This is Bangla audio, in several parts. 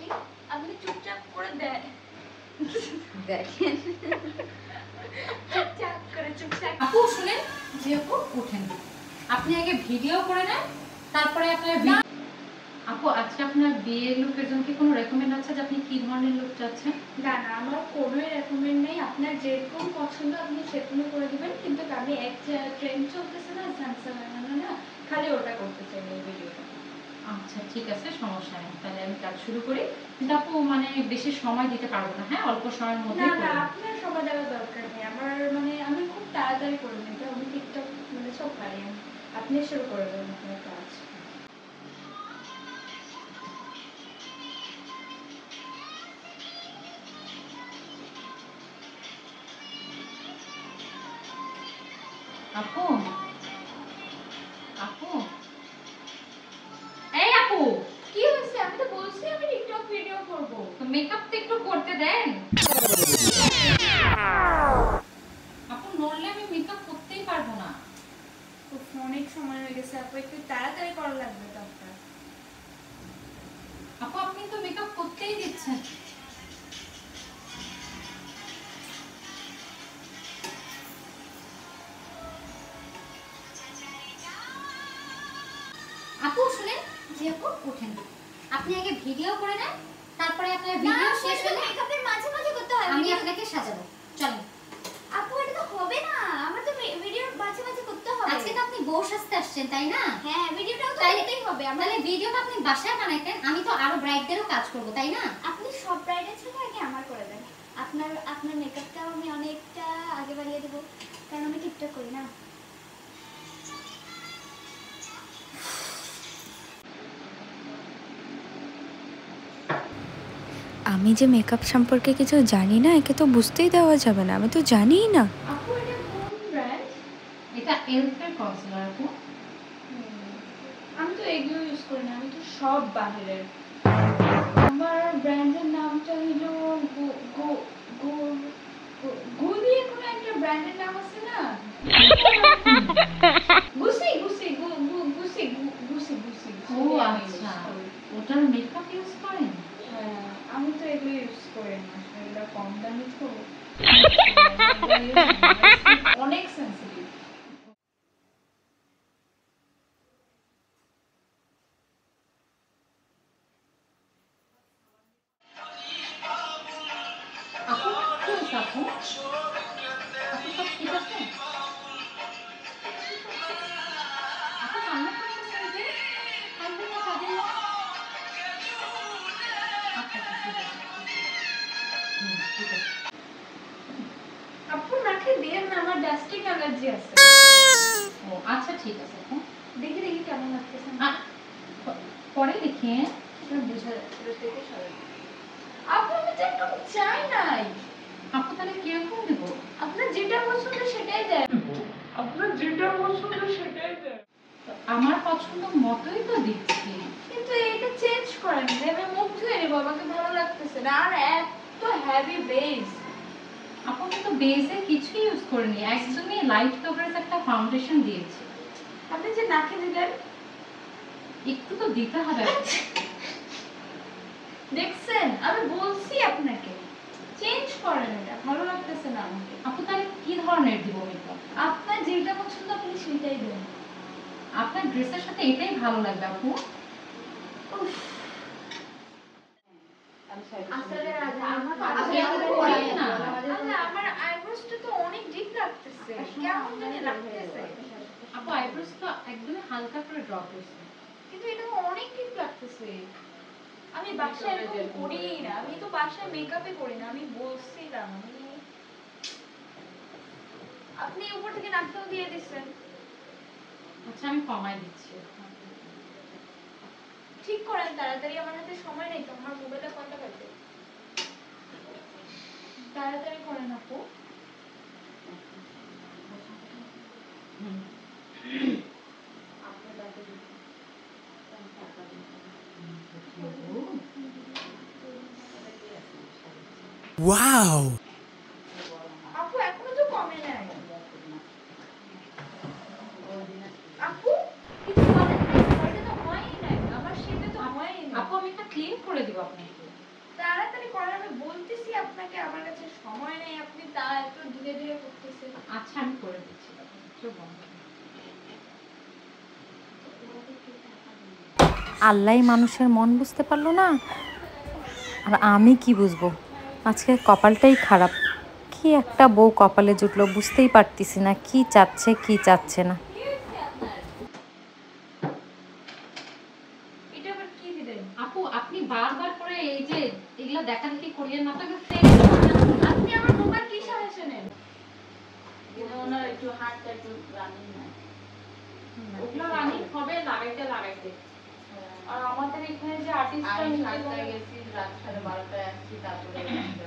আপনি চুপচাপ করে দেখেন চুপচাপ করে চুপচাপ। আপু শুনেন, জি আপু ওঠেন, আপনি আগে ভিডিও করে নেন, তারপরে আপনার আপু আজকে আপনার বিয়ের লুকের জন্য কি কোনো রেকমেন্ড আছে যে আপনি কি ধরনের লুক চাচ্ছেন? না না, আমার কোনো রেকমেন্ড নেই, আপনার যেরকম পছন্দ আপনি সেরকমই করে দিবেন। কিন্তু আমি এক ট্রেন্ড চলতেছে না স্যামসাং না, খালি ওটা করতে চাই এই ভিডিওটা। আচ্ছা ঠিক আছে, সমস্যা নেই, তাহলে আমি কাজ শুরু করি। কিন্তু আপু মানে বেশি সময় দিতে পারবো না, হ্যাঁ অল্প সময়ের মধ্যে। না না, আপনার সময় দেওয়ার দরকার নেই আমার, মানে আমি খুব তাড়াতাড়ি করে নিতে, আমি টিকটক মানে সব পারি। আপনি শুরু করে দেবেন আপনার কাজ। আপু আপু এই আপু, কি হয়েছে? আমি তো বলছি আমি টিকটক ভিডিও করব। তো মেকআপ তো একটু করতে দেন আপু, নড়লে আমি মেকআপ করতেই পারবো না। অনেক সময় হয়ে গেছে আপু, একটু তাড়াতাড়ি করা লাগবে তো আপনার। আপু আপনি তো মেকআপ করতেই দিচ্ছেন। আপু শুনেন, জি আপু ওঠেন, আপনি আগে ভিডিও করে নেন, তারপরে আপনার ভিডিও শেষ হলে মেকআপের মাঝে মাঝে করতে হয়, আমি আপনাকে সাজাবো। চলেন আপু এটা তো হবে না, আমার তো ভিডিওর মাঝে মাঝে করতে হবে। আজকে তো আপনি বউ সাজতে আসছেন তাই না? হ্যাঁ, ভিডিওটাও তো করতেই হবে। তাহলে ভিডিওটা আপনি বাসায় বানাইতেন, আমি তো আরো ব্রাইডদেরও কাজ করব তাই না? আপনি সব ব্রাইডের থেকে আগে আমার করে দেন। আপনার মেকআপটাও আমি অনেকটা আগে বাড়িয়ে দেবো, কারণ আমি টিকটক করি না। আমি যে মেকআপ সম্পর্কে কিছু জানি না, একে তো বুঝতেই দেওয়া যাবে না, আমি তো জানিই না। আপু এটা কোন ব্র্যান্ড? এটা এলফের কনসিলার আপু। আমি তো এগুলো ইউজ করি না, আমি তো সব বাহিরের। আমার ব্র্যান্ডের নামটা হলো গু দিয়ে কোনো একটা ব্র্যান্ডের নাম আছে না? গুসি গুসি গুসি গুসি গুসি। ও আচ্ছা, ওটার মেকআপ ইউজ করেন? হ্যাঁ, আমি তো এগুলো ইউজ করি না, এগুলো কম দামি তো, অনেক সেন্সিটিভ। আপু কি হয়েছে আপু? আপু সব ঠিক আছে? আপু কান্না করতেছেন যে? কাঁদবেন না, কাঁদেন না। আচ্ছা আচ্ছা ঠিক আছে। ঠিক আছে। আপু নাকে দিয়ে না, আমার ডাস্টিং অ্যালার্জি আছে। ও আচ্ছা ঠিক আছে আপু। দেখি দেখি কেমন লাগতেছে। পরে দেখি, হ্যাঁ বুঝা যাচ্ছে দেখে সবাই। আপু আমি তো একটু চাই নাই। আপু তাহলে কিরকম দেব? আপনার যেটা পছন্দ সেটাই দেন। আপনার যেটা পছন্দ সেটাই দেন। আমার পছন্দ মতোই তো দিচ্ছি। কিন্তু এটা চেঞ্জ করেন, আমি মুখ ধুয়ে নেবো, আমাকে ভালো লাগতেছে না। আর এত হেভি বেস। আপু কিন্তু বেসে কিছুই ইউজ করিনি, একদমই লাইট কভারেজ একটা ফাউন্ডেশন দিয়েছি। আপনি যে নাকে দিলেন, একটু তো দিতে হবে। দেখছেন আমি বলছি আপনাকে চেঞ্জ করেন, এটা ভালো লাগতেছে না আমাকে। আপু তাহলে কি ধরনের দিব মেকআপ? আপনার যেটা পছন্দ আপনি সেটাই দেন। আপনার ড্রেসের সাথে এটাই ভালো লাগবে আপু। আসলে আমার আইব্রোসটা তো অনেক ডিপ লাগতেছে, কেমন জানি লাগতেছে। আপু আইব্রোস তো একদমই হালকা করে ড্র করছি, কিন্তু এটা অনেক ডিপ লাগতেছে। আমি বাসায় এরকম করি না, আমি তো বাসায় মেকআপে করি না, আমি বলছিলাম। আপনি উপর থেকে নাকটাও দিয়ে দিচ্ছেন। আচ্ছা আমি কমাই দিচ্ছি। ঠিক করেন তাড়াতাড়ি, আমার হাতে সময় নেই তো, আমার মোবাইলটা কয়টা বাজে। তাড়াতাড়ি করেন আপু। Wow! আপু এখনো তো কমে নাই। আপু কিছু বলেন না, এটা তো হয়ই নাই, আমার সেটা তো হয়ই নাই। আপু আমি এটা ক্লিন করে দিব আপনাকে। তাড়াতাড়ি করেন, আমি বলতেছি আপনাকে, আমার কাছে সময় নেই, আপনি তা এত ধীরে ধীরে করতেছেন। আচ্ছা আমি করে দিচ্ছি, চোখ বন্ধ করুন। আল্লাহই মানুষের মন বুঝতে পারলো না, আর আমি কি বুঝবো? আজকে কপালটাই খারাপ। কি একটা বউ কপালে জুটলো, বুঝতেই পারতেছি না কি চাচ্ছে কি চাচ্ছে না। এটা আবার কি দিলেন? আপু আপনি বারবার করে এই যে এগুলা দেখাদেখি করিয়েন না, আপনাকে আপনি আমার মোবাইল কি সমস্যা নেন? ওনার একটু হাতটা একটু রানিং না, ওগুলো রানিং হবে লাগাইতে লাগাইতে। আর আমাদের এখানে যে আর্টিস্টরা আমি 7টায় গেছি, রাত 12:30টায় আসছি, তারপরে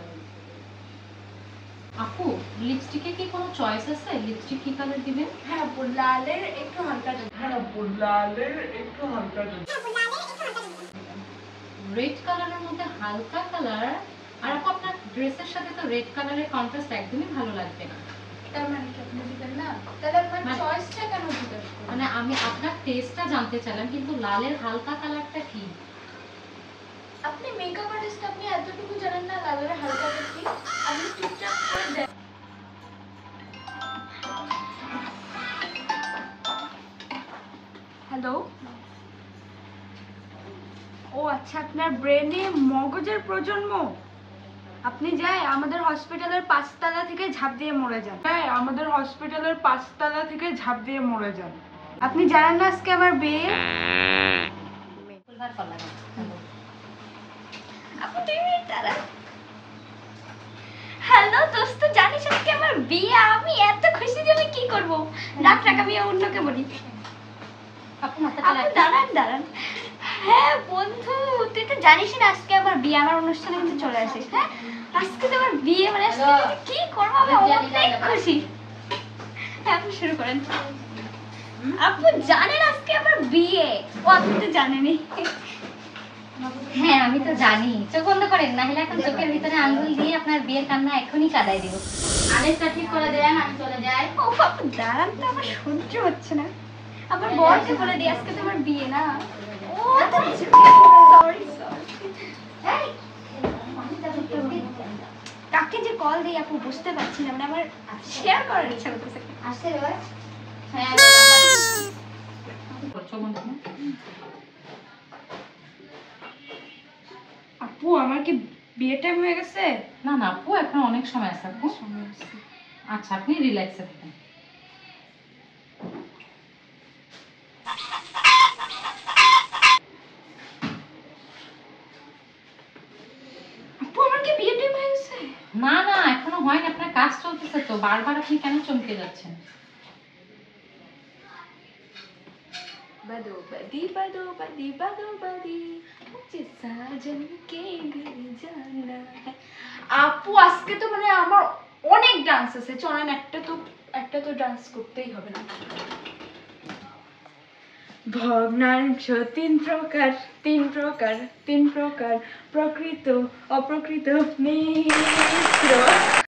আপু লিপস্টিকে কি কোনো চয়েস আছে? লিপস্টিক কি কালার দিবেন? হ্যাঁ, লালের একটু হালকা দেন। রেড কালারের মধ্যে হালকা কালার। আর আপু আপনার ড্রেসের সাথে তো রেড কালারের কন্ট্রাস্ট একদমই ভালো লাগবে না। তার মানে কি আপনি দিবেন না? তাহলে আপনার মানে- চয়েসটা কেন জিজ্ঞেস করেন? মানে আমি আপনার টেস্টটা জানতে চাইলাম, কিন্তু লালের হালকা কালারটা কি? আপনি মেকআপ আর্টিস্ট, আপনি এতটুকু জানেন না লালের হালকাটা কি? আপনি চুপচাপ করে দেন। হ্যালো, ও আচ্ছা, আপনার ব্রেনে মগজের প্রজন্ম। আপনি যাই আমাদের হসপিটালের 5 তলা থেকে ঝাঁপ দিয়ে মরে যান। আমাদের হসপিটালের 5 তলা থেকে ঝাঁপ দিয়ে মরে যান। আপনি জানেন না আজকে আমার বিয়ে? ফুলবার কল লাগাও। আপু 2 মিনিট দাঁড়ান। হ্যালো দোস্ত, জানিস আজকে আমার বিয়ে? আমি এত খুশি যে আমি কি করব। রাখ রাখ, আমি অন্যকে বলি। আপু মাথাটা আপু রাখি। দাঁড়ান। হ্যাঁ বন্ধু, তুই তো জানিস না আজকে আমার বিয়ে, আমার অনুষ্ঠানে কিন্তু চলে আসিস। হ্যাঁ, আজকে তো আমার বিয়ে, মানে আজকে আমি কি করবো, আমি অনেক খুশি। হ্যাঁ আপু শুরু করেন। আপু জানেন আজকে আমার বিয়ে? ও আপনি তো জানেনই। হ্যাঁ আমি তো জানি। চোখ বন্ধ করেন, না হলে এখন চোখের ভিতরে আঙ্গুল দিয়ে আপনার বিয়ের কান্না এখনই কাঁদাই দিব। আরেকটা ঠিক করে দেন, আমি চলে যাই। ও আপু দাঁড়ান তো, আমার সহ্য হচ্ছে না। আমার বরকে বলে দিই আজকে তো আমার বিয়ে না। Oh sorry. কাকে যে কল দিই আপু বুঝতে পারছি না, মানে আমার শেয়ার করার ইচ্ছা করতেছে। আসছে রে ভাই। হ্যাঁ, চোখ বন্ধ করুন। আপু আমার কি বিয়ে টাইম হয়ে গেছে? না না আপু, এখন অনেক সময় আছে আপু। আচ্ছা আপনি রিল্যাক্সে থাকেন। আপু আমার কি বিয়ে টাইম হয়ে গেছে? না না এখনো হয়নি, আপনার কাজ চলতেছে তো, বারবার আপনি কেন চমকে যাচ্ছেন? बदो बदी मुझे साजन के घर जाना है। আপু আজকে তো মানে আমার অনেক ডান্স আছে, চলেন একটা তো ডান্স করতেই হবে না। ভগ্নাংশ তিন প্রকার প্রকৃত অপ্রকৃত মিশ্র।